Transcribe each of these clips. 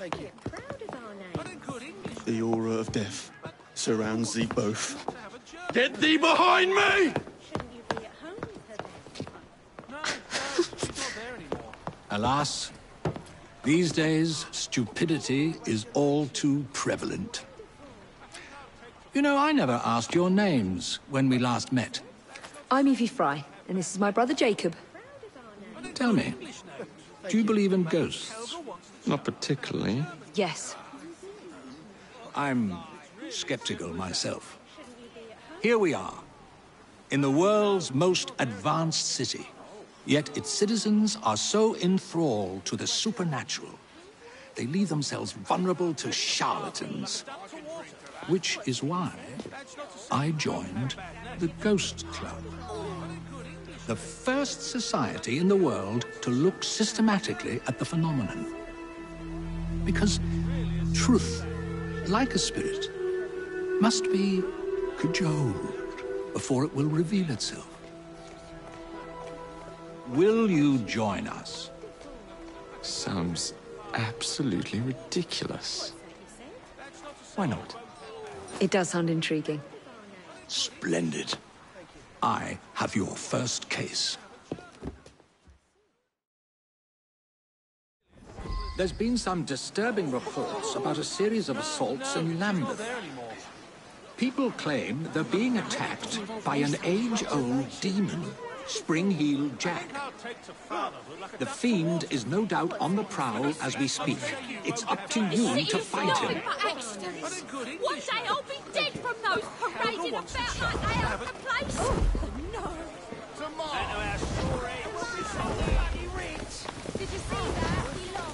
The aura of death surrounds thee both. Get thee behind me! Alas, these days, stupidity is all too prevalent. You know, I never asked your names when we last met. I'm Evie Fry, and this is my brother Jacob. Tell me, do you believe in ghosts? Not particularly. Yes. I'm skeptical myself. Here we are, in the world's most advanced city. Yet its citizens are so enthralled to the supernatural, they leave themselves vulnerable to charlatans. Which is why I joined the Ghost Club. The first society in the world to look systematically at the phenomenon. Because truth, like a spirit, must be cajoled before it will reveal itself. Will you join us? Sounds absolutely ridiculous. Why not? It does sound intriguing. Splendid. I have your first case. There's been some disturbing reports about a series of assaults in Lambeth. People claim they're being attacked by an age-old demon, Spring-Heeled Jack. The fiend is no doubt on the prowl as we speak. It's up to you to fight him. One day I'll be dead from those parading about like they own the place. Oh, no. Tomorrow. Did you see that? He lost.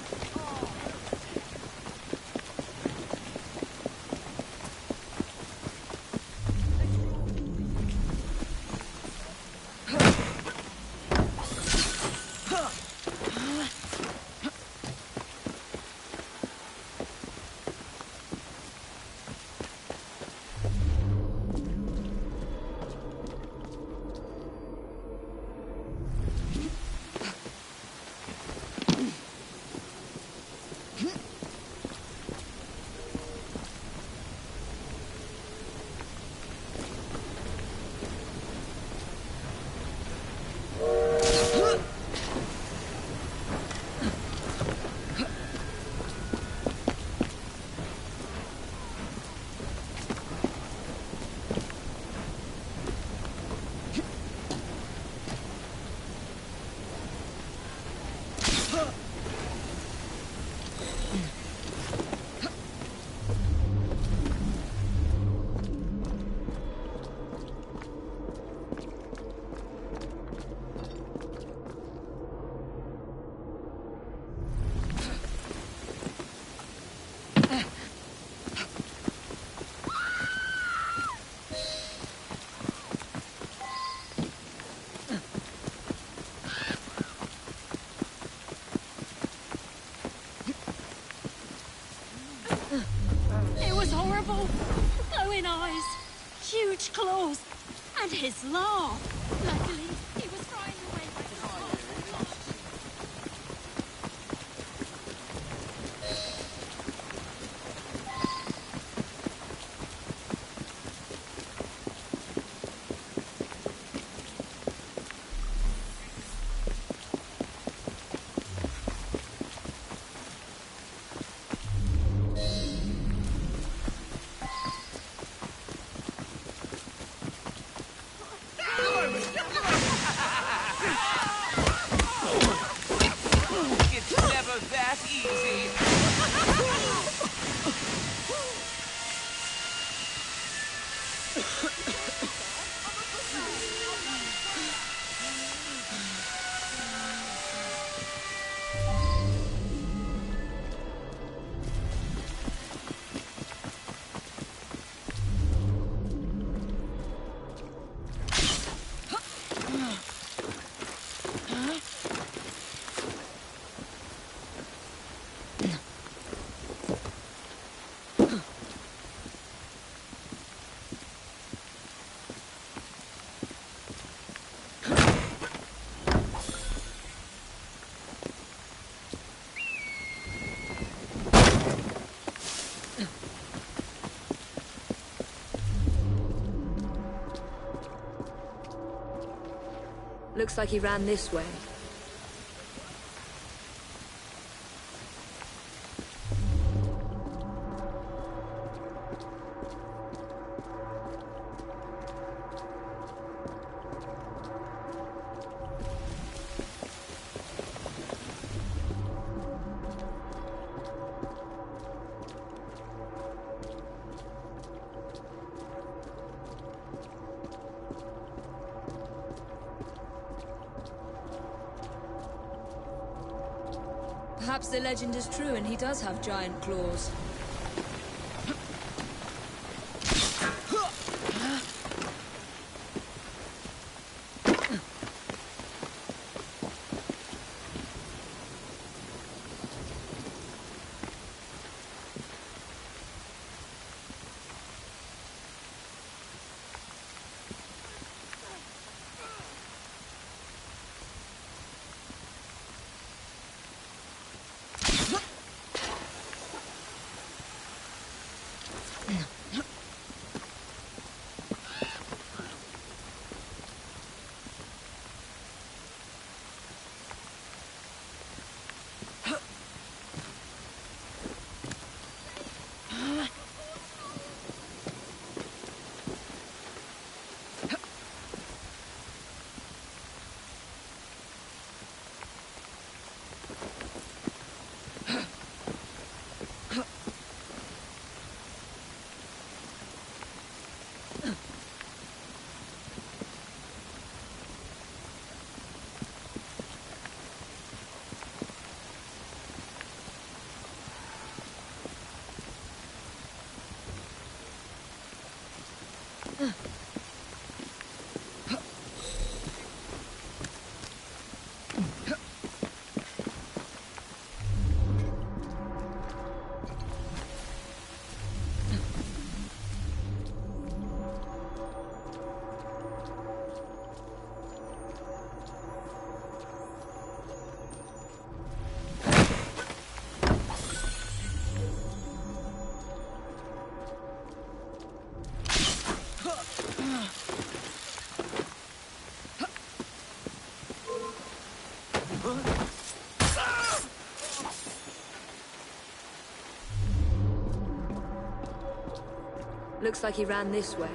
Glowing eyes, huge claws, and his laugh. Luckily, he was flying away by the Looks like he ran this way. Perhaps the legend is true and he does have giant claws. Looks like he ran this way.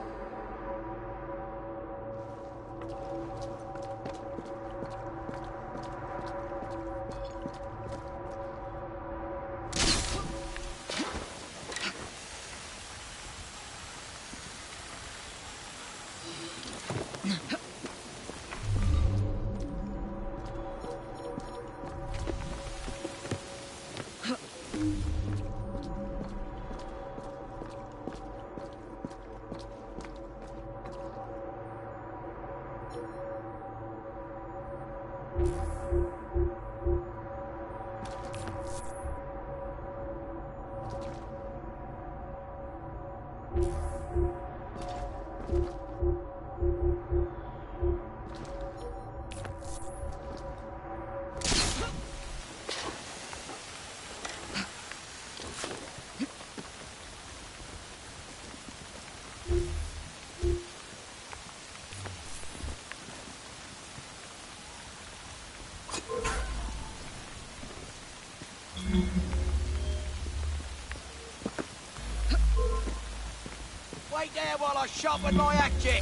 Wait there while I sharpen my hatchet.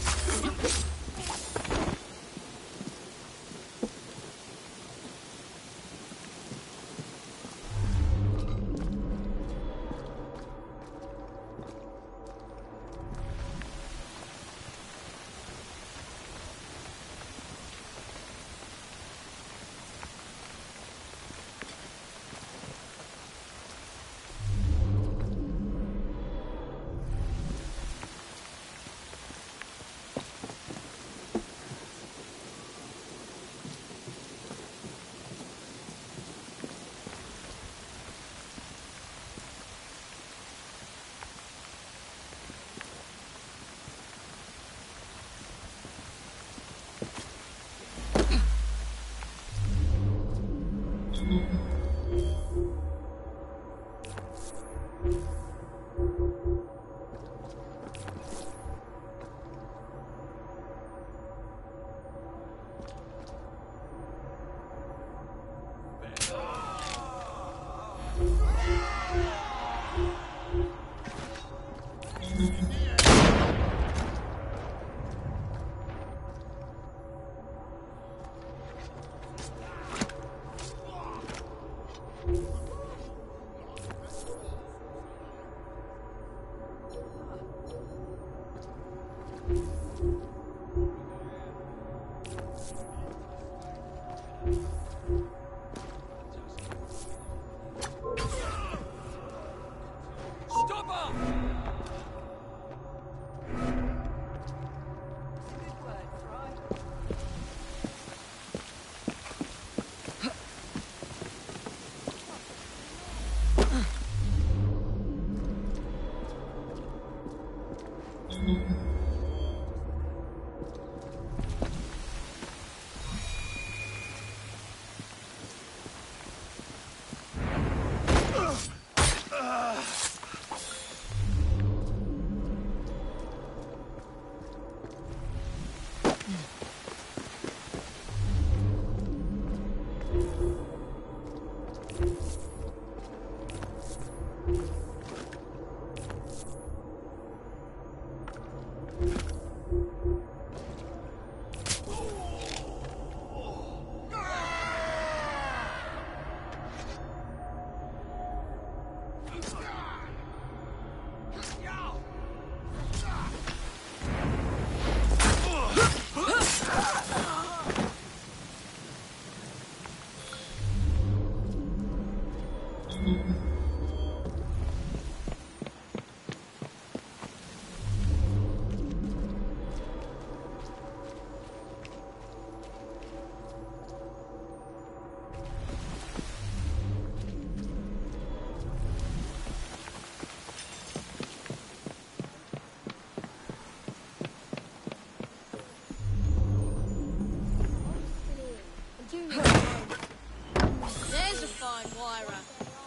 There's a fine wirer.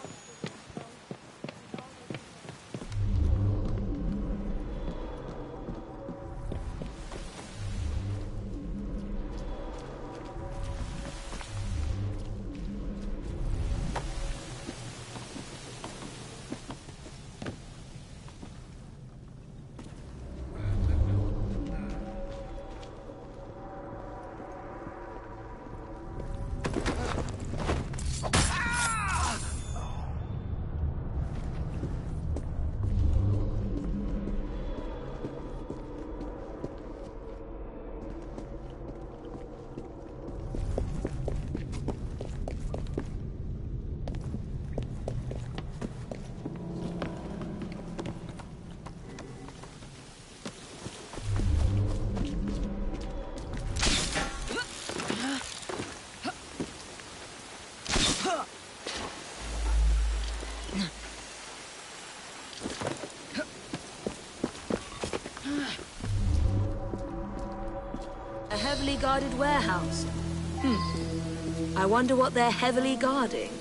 A heavily guarded warehouse. I wonder what they're heavily guarding.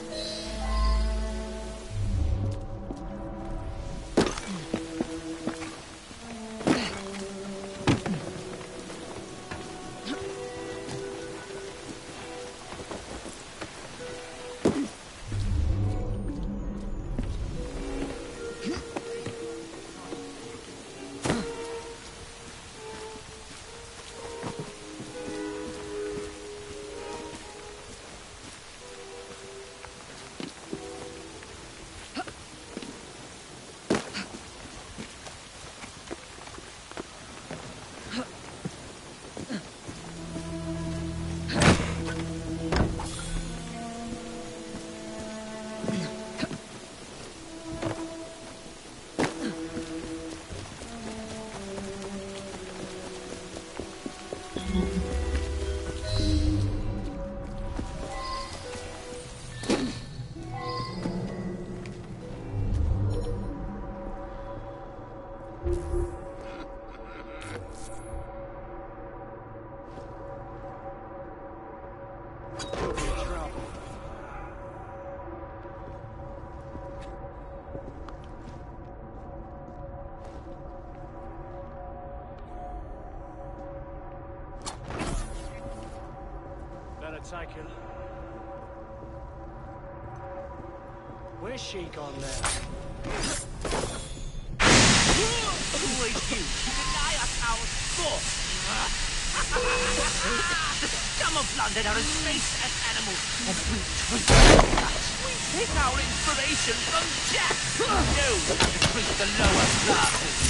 Taken. Where's she gone now? Who is you to deny us our sport? The scum of London are as base as animals. We take our inspiration from Jack. No, to treat the lower classes.